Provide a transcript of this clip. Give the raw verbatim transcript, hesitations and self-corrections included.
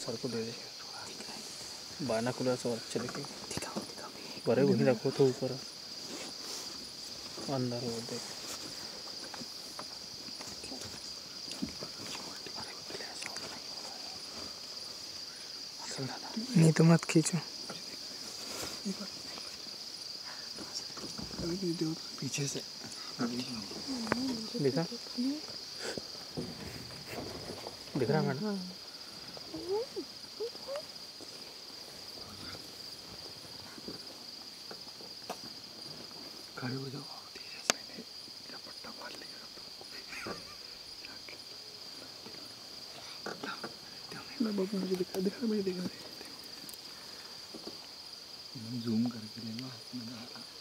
Sir को दे दे, binocular से और अच्छे दिखेगा। बड़े वहीं रखो तो ऊपर अंदर वो देख। नहीं तो मत खींचो, पीछे से दिखा दिख रहा मैडम। खड़े हो जाओ, पट्टा मार लेगा। मुझे दिखा दिखा मुझे दिखा जूम करके लेना।